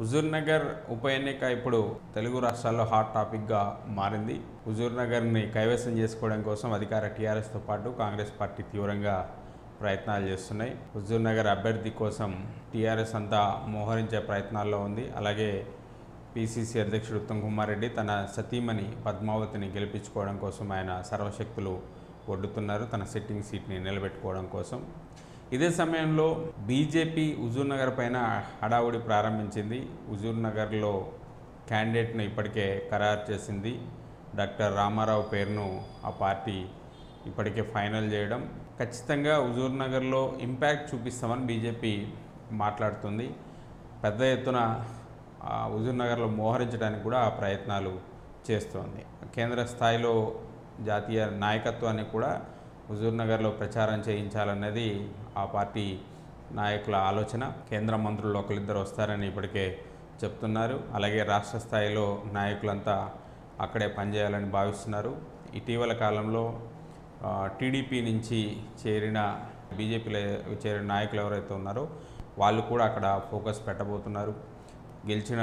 హుజూర్నగర్ ఉప ఎన్నిక ఇప్పుడు తెలుగు రాష్ట్రాల్లో హాట్ టాపిక్గా మారింది. హుజూర్నగర్ని కైవసం చేసుకోవడం కోసం అధికార టీఆర్ఎస్తో పాటు కాంగ్రెస్ పార్టీ తీవ్రంగా ప్రయత్నాలు చేస్తున్నాయి. హుజూర్నగర్ అభ్యర్థి కోసం టీఆర్ఎస్ అంతా మోహరించే ప్రయత్నాల్లో ఉంది. అలాగే పిసిసి అధ్యక్షుడు ఉత్తమ్ కుమార్ రెడ్డి తన సతీమణి పద్మావతిని గెలిపించుకోవడం కోసం ఆయన సర్వశక్తులు ఒడ్డుతున్నారు, తన సిట్టింగ్ సీట్ని నిలబెట్టుకోవడం కోసం. ఇదే సమయంలో బీజేపీ హుజూర్నగర్ పైన హడావుడి ప్రారంభించింది. హుజూర్నగర్లో క్యాండిడేట్ను ఇప్పటికే ఖరారు చేసింది. డాక్టర్ రామారావు పేరును ఆ పార్టీ ఇప్పటికే ఫైనల్ చేయడం, ఖచ్చితంగా హుజూర్నగర్లో ఇంపాక్ట్ చూపిస్తామని బీజేపీ మాట్లాడుతుంది. పెద్ద ఎత్తున హుజూర్నగర్లో మోహరించడానికి కూడా ఆ ప్రయత్నాలు చేస్తోంది. కేంద్ర స్థాయిలో జాతీయ నాయకత్వాన్ని కూడా హుజూర్నగర్లో ప్రచారం చేయించాలన్నది ఆ పార్టీ నాయకుల ఆలోచన. కేంద్ర మంత్రులు ఒకరిద్దరు వస్తారని ఇప్పటికే చెప్తున్నారు. అలాగే రాష్ట్ర స్థాయిలో నాయకులంతా అక్కడే పనిచేయాలని భావిస్తున్నారు. ఇటీవల కాలంలో టీడీపీ నుంచి చేరిన బీజేపీలో చేరిన నాయకులు ఎవరైతే ఉన్నారో వాళ్ళు కూడా అక్కడ ఫోకస్ పెట్టబోతున్నారు. గెలిచిన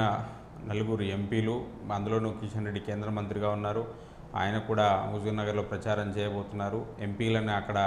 4 ఎంపీలు, అందులోనూ కిషన్ రెడ్డి కేంద్ర మంత్రిగా ఉన్నారు, ఆయన కూడా హుజూర్నగర్లో ప్రచారం చేయబోతున్నారు. ఎంపీలను అక్కడ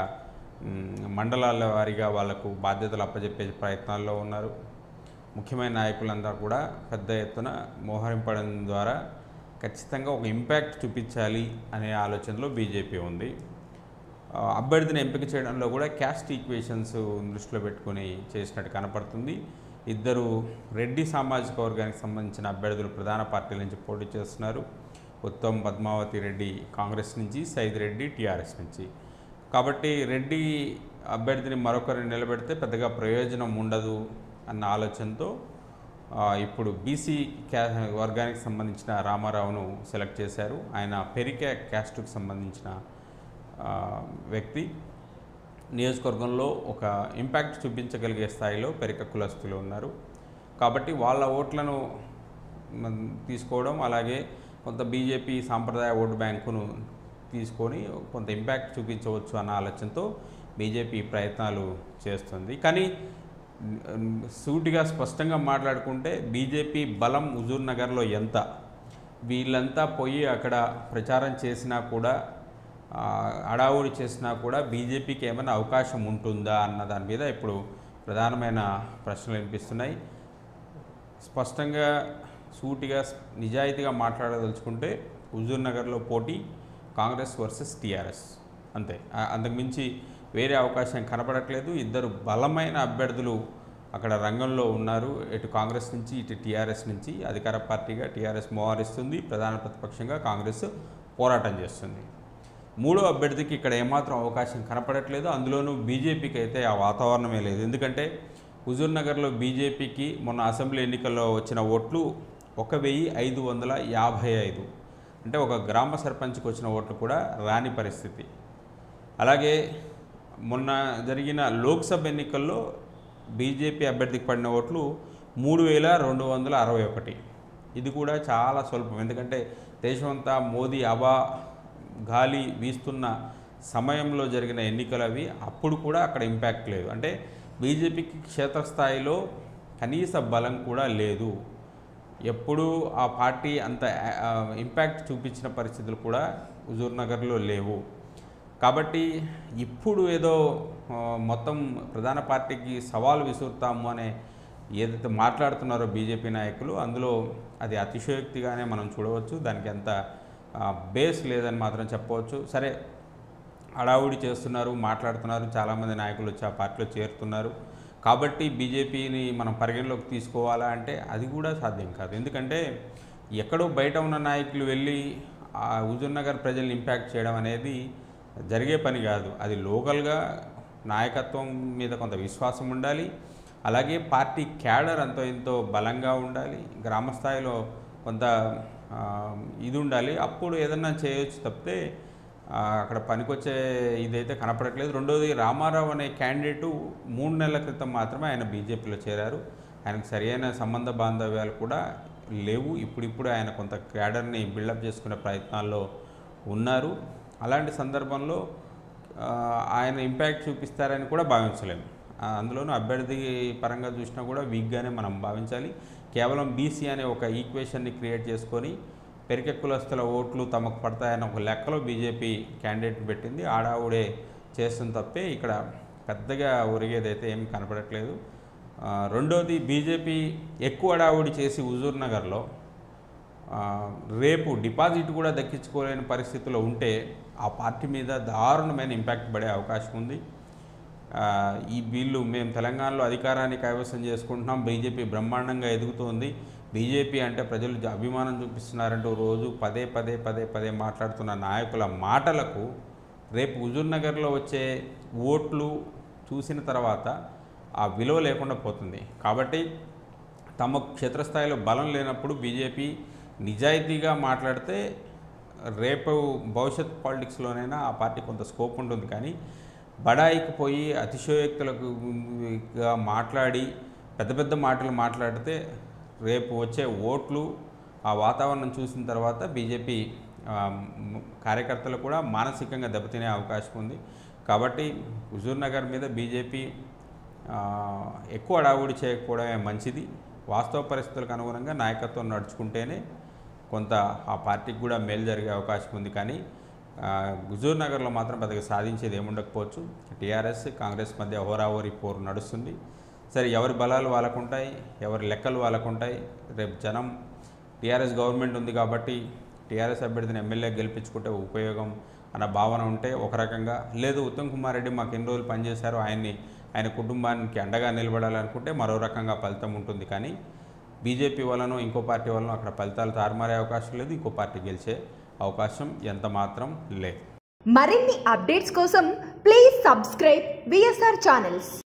మండలాల వారీగా వాళ్లకు బాధ్యతలు అప్పచెప్పే ప్రయత్నాల్లో ఉన్నారు. ముఖ్యమైన నాయకులంతా కూడా పెద్ద ఎత్తున మోహరింపడం ద్వారా ఖచ్చితంగా ఒక ఇంపాక్ట్ చూపించాలి అనే ఆలోచనలో బీజేపీ ఉంది. అభ్యర్థిని ఎంపిక చేయడంలో కూడా క్యాస్ట్ ఈక్వేషన్స్ దృష్టిలో పెట్టుకొని చేసినట్టు కనపడుతుంది. 2 రెడ్డి సామాజిక వర్గానికి సంబంధించిన అభ్యర్థులు ప్రధాన పార్టీల నుంచి పోటీ చేస్తున్నారు. ఉత్తమ్ పద్మావతి రెడ్డి కాంగ్రెస్ నుంచి, సైద్ రెడ్డి టీఆర్ఎస్ నుంచి. కాబట్టి రెడ్డి అభ్యర్థిని మరొకరిని నిలబెడితే పెద్దగా ప్రయోజనం ఉండదు అన్న ఆలోచనతో ఇప్పుడు బీసీ వర్గానికి సంబంధించిన రామారావును సెలెక్ట్ చేశారు. ఆయన పెరిక క్యాస్ట్కు సంబంధించిన వ్యక్తి. నియోజకవర్గంలో ఒక ఇంపాక్ట్ చూపించగలిగే స్థాయిలో పెరిక కులస్తులు ఉన్నారు. కాబట్టి వాళ్ళ ఓట్లను తీసుకోవడం, అలాగే కొంత బీజేపీ సాంప్రదాయ ఓటు బ్యాంకును తీసుకొని కొంత ఇంపాక్ట్ చూపించవచ్చు అన్న ఆలోచనతో బీజేపీ ప్రయత్నాలు చేస్తుంది. కానీ సూటిగా స్పష్టంగా మాట్లాడుకుంటే బీజేపీ బలం హుజూర్నగర్లో ఎంత, వీళ్ళంతా పోయి అక్కడ ప్రచారం చేసినా కూడా హడావుడి చేసినా కూడా బీజేపీకి ఏమైనా అవకాశం ఉంటుందా అన్న దాని మీద ఇప్పుడు ప్రధానమైన ప్రశ్నలు వినిపిస్తున్నాయి. స్పష్టంగా సూటిగా నిజాయితీగా మాట్లాడదలుచుకుంటే హుజూర్నగర్లో పోటీ కాంగ్రెస్ వర్సెస్ టీఆర్ఎస్ అంతే, అంతకుమించి వేరే అవకాశం కనపడట్లేదు. 2 బలమైన అభ్యర్థులు అక్కడ రంగంలో ఉన్నారు. ఇటు కాంగ్రెస్ నుంచి, ఇటు టీఆర్ఎస్ నుంచి. అధికార పార్టీగా టీఆర్ఎస్ మోహరిస్తుంది, ప్రధాన ప్రతిపక్షంగా కాంగ్రెస్ పోరాటం చేస్తుంది. 3వ అభ్యర్థికి ఇక్కడ ఏమాత్రం అవకాశం కనపడట్లేదు. అందులోనూ బీజేపీకి అయితే ఆ వాతావరణమే లేదు. ఎందుకంటే హుజూర్నగర్లో బీజేపీకి మొన్న అసెంబ్లీ ఎన్నికల్లో వచ్చిన ఓట్లు 1555, అంటే ఒక గ్రామ సర్పంచ్కి వచ్చిన ఓట్లు కూడా రాని పరిస్థితి. అలాగే మొన్న జరిగిన లోక్సభ ఎన్నికల్లో బీజేపీ అభ్యర్థికి పడిన ఓట్లు 3261. ఇది కూడా చాలా స్వల్పం. ఎందుకంటే దేశమంతా మోదీ గాలి వీస్తున్న సమయంలో జరిగిన ఎన్నికలు అవి. అప్పుడు కూడా అక్కడ ఇంపాక్ట్ లేదు. అంటే బీజేపీకి క్షేత్రస్థాయిలో కనీస బలం కూడా లేదు. ఎప్పుడూ ఆ పార్టీ అంత ఇంపాక్ట్ చూపించిన పరిస్థితులు కూడా హుజూర్నగర్లో లేవు. కాబట్టి ఇప్పుడు ఏదో మొత్తం ప్రధాన పార్టీకి సవాల్ విసురుతాము అనే ఏదైతే మాట్లాడుతున్నారో బీజేపీ నాయకులు, అందులో అది అతిశయోక్తిగానే మనం చూడవచ్చు. దానికి అంత బేస్ లేదని మాత్రం చెప్పవచ్చు. సరే, హడావుడి చేస్తున్నారు, మాట్లాడుతున్నారు, చాలామంది నాయకులు వచ్చి ఆ పార్టీలో చేరుతున్నారు. కాబట్టి బీజేపీని మనం పరిగణలోకి తీసుకోవాలా అంటే అది కూడా సాధ్యం కాదు. ఎందుకంటే ఎక్కడో బయట ఉన్న నాయకులు వెళ్ళి ఆ హుజూర్నగర్ ప్రజల్ని ఇంపాక్ట్ చేయడం అనేది జరిగే పని కాదు. అది లోకల్గా నాయకత్వం మీద కొంత విశ్వాసం ఉండాలి. అలాగే పార్టీ క్యాడర్ అంతో ఎంతో బలంగా ఉండాలి. గ్రామ స్థాయిలో కొంత ఇది ఉండాలి. అప్పుడు ఏదన్నా చేయొచ్చు తప్పితే అక్కడ పనికొచ్చే ఇదైతే కనపడట్లేదు. రెండోది, రామారావు అనే క్యాండిడేటు 3 నెలల క్రితం మాత్రమే ఆయన బీజేపీలో చేరారు. ఆయనకు సరైన సంబంధ బాంధవ్యాలు కూడా లేవు. ఇప్పుడిప్పుడు ఆయన కొంత క్యాడర్ని బిల్డప్ చేసుకునే ప్రయత్నాల్లో ఉన్నారు. అలాంటి సందర్భంలో ఆయన ఇంపాక్ట్ చూపిస్తారని కూడా భావించలేము. అందులోనూ అభ్యర్థి పరంగా చూసినా కూడా వీక్గానే మనం భావించాలి. కేవలం బీసీ అనే ఒక ఈక్వేషన్ని క్రియేట్ చేసుకొని పెరికె కులస్తుల ఓట్లు తమకు పడతాయన్న ఒక లెక్కలో బీజేపీ క్యాండిడేట్ పెట్టింది. ఆడావుడే చేస్తుంది తప్పే ఇక్కడ పెద్దగా ఒరిగేదైతే ఏం కనపడట్లేదు. రెండోది, బీజేపీ ఎక్కువ అడావుడి చేసి హుజూర్ నగర్లో రేపు డిపాజిట్ కూడా దక్కించుకోలేని పరిస్థితిలో ఉంటే ఆ పార్టీ మీద దారుణమైన ఇంపాక్ట్ పడే అవకాశం ఉంది. మేము తెలంగాణలో అధికారాన్ని కైవసం చేసుకుంటున్నాం, బీజేపీ బ్రహ్మాండంగా ఎదుగుతోంది, బీజేపీ అంటే ప్రజలు అభిమానం చూపిస్తున్నారంటూ రోజు పదే పదే పదే పదే మాట్లాడుతున్న నాయకుల మాటలకు రేపు హుజూర్ నగర్లో వచ్చే ఓట్లు చూసిన తర్వాత ఆ విలువ లేకుండా పోతుంది. కాబట్టి తమ క్షేత్రస్థాయిలో బలం లేనప్పుడు బీజేపీ నిజాయితీగా మాట్లాడితే రేపు భవిష్యత్ పాలిటిక్స్లోనైనా ఆ పార్టీ కొంత స్కోప్ ఉంటుంది. కానీ బడాయికి పోయి అతిశయోక్తులకు మాట్లాడి పెద్ద పెద్ద మాటలు మాట్లాడితే రేపు వచ్చే ఓట్లు ఆ వాతావరణం చూసిన తర్వాత బీజేపీ కార్యకర్తలు కూడా మానసికంగా దెబ్బతినే అవకాశం ఉంది. కాబట్టి హుజూర్ నగర్ మీద బీజేపీ ఎక్కువ అడావుడి చేయకపోవడమే మంచిది. వాస్తవ పరిస్థితులకు అనుగుణంగా నాయకత్వం నడుచుకుంటేనే కొంత ఆ పార్టీకి కూడా మేలు జరిగే అవకాశం ఉంది. కానీ హుజూర్ నగర్లో మాత్రం పెద్దగా సాధించేది ఏముండకపోవచ్చు. టీఆర్ఎస్ కాంగ్రెస్ మధ్య హోరాహోరీ పోరు నడుస్తుంది. సరే, ఎవరి బలాలు వాళ్ళకుంటాయి, ఎవరి లెక్కలు వాళ్ళకుంటాయి. రేపు జనం టీఆర్ఎస్ గవర్నమెంట్ ఉంది కాబట్టి టీఆర్ఎస్ అభ్యర్థిని ఎమ్మెల్యే గెలిపించుకుంటే ఉపయోగం అన్న భావన ఉంటే ఒక రకంగా, లేదు ఉత్తమ్ కుమార్ రెడ్డి మాకు ఎన్ని రోజులు పనిచేశారు, ఆయన కుటుంబానికి అండగా నిలబడాలనుకుంటే మరో రకంగా ఫలితం ఉంటుంది. కానీ బీజేపీ వలన ఇంకో పార్టీ వలన అక్కడ ఫలితాలు తారుమారే అవకాశం లేదు, ఇంకో పార్టీ గెలిచే అవకాశం ఎంత మాత్రం లేదు. మరిన్ని అప్డేట్స్ కోసం ప్లీజ్ సబ్స్క్రైబ్ విఎస్ఆర్ ఛానల్స్.